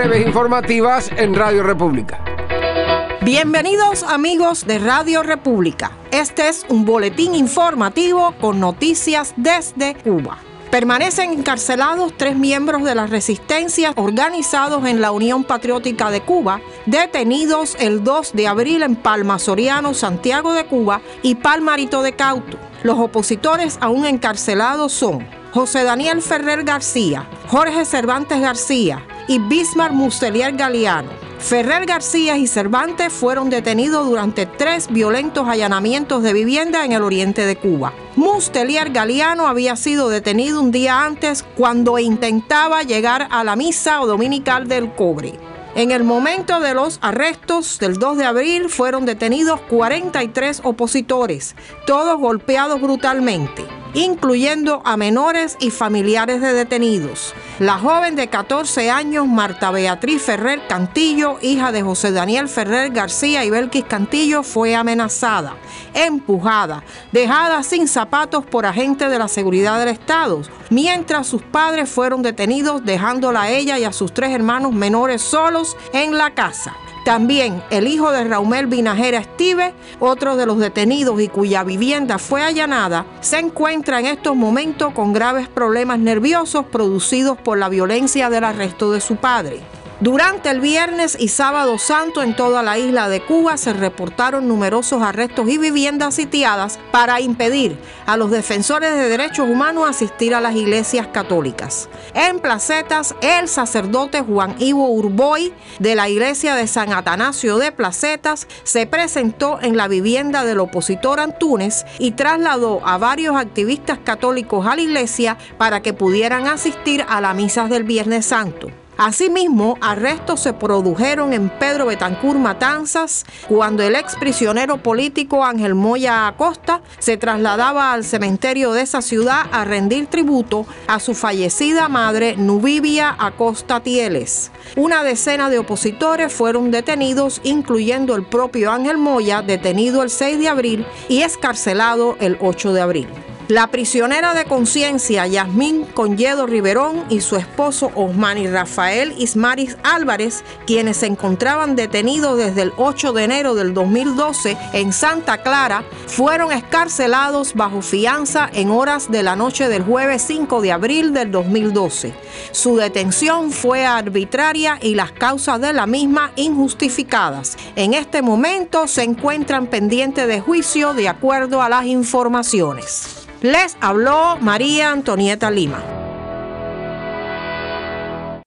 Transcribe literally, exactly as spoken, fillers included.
breves informativas en Radio República. Bienvenidos amigos de Radio República. Este es un boletín informativo con noticias desde Cuba. Permanecen encarcelados tres miembros de la resistencia organizados en la Unión Patriótica de Cuba, detenidos el dos de abril en Palma Soriano, Santiago de Cuba y Palmarito de Cauto. Los opositores aún encarcelados son José Daniel Ferrer García, Jorge Cervantes García y Bismarck Muselier Galiano. Ferrer García y Cervantes fueron detenidos durante tres violentos allanamientos de vivienda en el oriente de Cuba. Muselier Galiano había sido detenido un día antes cuando intentaba llegar a la misa dominical del Cobre. En el momento de los arrestos del dos de abril fueron detenidos cuarenta y tres opositores, todos golpeados brutalmente, incluyendo a menores y familiares de detenidos. La joven de catorce años, Marta Beatriz Ferrer Cantillo, hija de José Daniel Ferrer García y Belkis Cantillo, fue amenazada, empujada, dejada sin zapatos por agentes de la seguridad del Estado, mientras sus padres fueron detenidos, dejándola a ella y a sus tres hermanos menores solos en la casa. También el hijo de Raumel Vinajera Estive, otro de los detenidos y cuya vivienda fue allanada, se encuentra en estos momentos con graves problemas nerviosos producidos por la violencia del arresto de su padre. Durante el viernes y sábado santo en toda la isla de Cuba se reportaron numerosos arrestos y viviendas sitiadas para impedir a los defensores de derechos humanos asistir a las iglesias católicas. En Placetas, el sacerdote Juan Ivo Urboy de la iglesia de San Atanasio de Placetas se presentó en la vivienda del opositor Antúnez y trasladó a varios activistas católicos a la iglesia para que pudieran asistir a las misas del Viernes Santo. Asimismo, arrestos se produjeron en Pedro Betancur Matanzas cuando el exprisionero político Ángel Moya Acosta se trasladaba al cementerio de esa ciudad a rendir tributo a su fallecida madre Nubibia Acosta Tieles. Una decena de opositores fueron detenidos, incluyendo el propio Ángel Moya, detenido el seis de abril y excarcelado el ocho de abril. La prisionera de conciencia Yasmín Conyedo Riverón y su esposo Osmani Rafael Ismaris Álvarez, quienes se encontraban detenidos desde el ocho de enero del dos mil doce en Santa Clara, fueron excarcelados bajo fianza en horas de la noche del jueves cinco de abril del dos mil doce. Su detención fue arbitraria y las causas de la misma injustificadas. En este momento se encuentran pendientes de juicio de acuerdo a las informaciones. Les habló María Antonieta Lima.